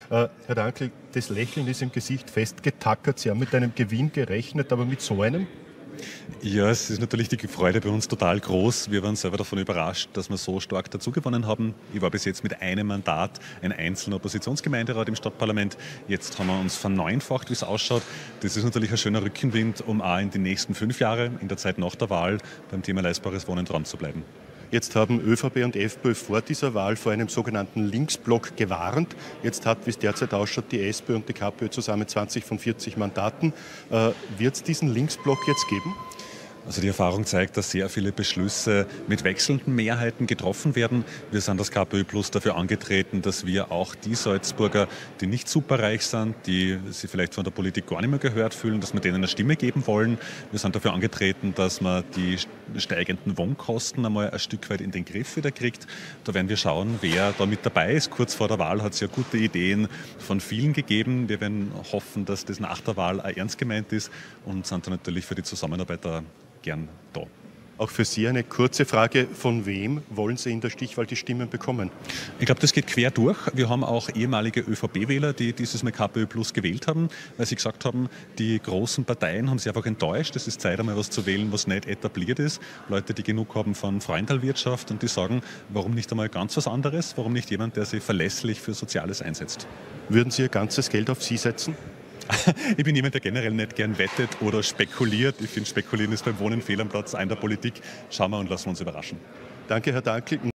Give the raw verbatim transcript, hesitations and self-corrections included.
Äh, Herr Dankl, das Lächeln ist im Gesicht festgetackert. Sie haben mit einem Gewinn gerechnet, aber mit so einem? Ja, es ist natürlich die Freude bei uns total groß. Wir waren selber davon überrascht, dass wir so stark dazugewonnen haben. Ich war bis jetzt mit einem Mandat ein einzelner Oppositionsgemeinderat im Stadtparlament. Jetzt haben wir uns verneunfacht, wie es ausschaut. Das ist natürlich ein schöner Rückenwind, um auch in die nächsten fünf Jahre, in der Zeit nach der Wahl, beim Thema leistbares Wohnen dran zu bleiben. Jetzt haben ÖVP und FPÖ vor dieser Wahl vor einem sogenannten Linksblock gewarnt. Jetzt hat, wie es derzeit ausschaut, die SPÖ und die KPÖ zusammen zwanzig von vierzig Mandaten. Äh, Wird es diesen Linksblock jetzt geben? Also die Erfahrung zeigt, dass sehr viele Beschlüsse mit wechselnden Mehrheiten getroffen werden. Wir sind als KPÖ Plus dafür angetreten, dass wir auch die Salzburger, die nicht superreich sind, die sich vielleicht von der Politik gar nicht mehr gehört fühlen, dass wir denen eine Stimme geben wollen. Wir sind dafür angetreten, dass man die steigenden Wohnkosten einmal ein Stück weit in den Griff wieder kriegt. Da werden wir schauen, wer da mit dabei ist. Kurz vor der Wahl hat es ja gute Ideen von vielen gegeben. Wir werden hoffen, dass das nach der Wahl auch ernst gemeint ist und sind da natürlich für die Zusammenarbeit da gern da. Auch für Sie eine kurze Frage. Von wem wollen Sie in der Stichwahl die Stimmen bekommen? Ich glaube, das geht quer durch. Wir haben auch ehemalige ÖVP-Wähler, die dieses Mal KPÖ Plus gewählt haben, weil sie gesagt haben, die großen Parteien haben sie einfach enttäuscht. Es ist Zeit, einmal was zu wählen, was nicht etabliert ist. Leute, die genug haben von Freundalwirtschaft und die sagen, warum nicht einmal ganz was anderes? Warum nicht jemand, der sich verlässlich für Soziales einsetzt? Würden Sie Ihr ganzes Geld auf Sie setzen? Ich bin jemand, der generell nicht gern wettet oder spekuliert. Ich finde, Spekulieren ist beim Wohnen fehl am Platz, ein der Politik. Schauen wir und lassen wir uns überraschen. Danke, Herr Dankl.